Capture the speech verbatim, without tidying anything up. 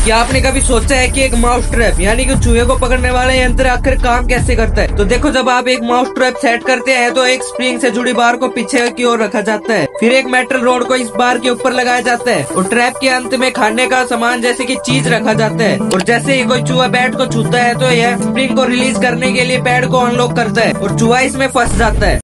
क्या आपने कभी सोचा है कि एक माउस ट्रैप यानी कि चूहे को पकड़ने वाला यंत्र आखिर काम कैसे करता है? तो देखो, जब आप एक माउस ट्रैप सेट करते हैं तो एक स्प्रिंग से जुड़ी बार को पीछे की ओर रखा जाता है, फिर एक मेटल रोड को इस बार के ऊपर लगाया जाता है और ट्रैप के अंत में खाने का सामान जैसे कि चीज रखा जाता है। और जैसे ही कोई चूहा बैट को छूता है तो यह स्प्रिंग को रिलीज करने के लिए पैड को अनलॉक करता है और चूहा इसमें फंस जाता है।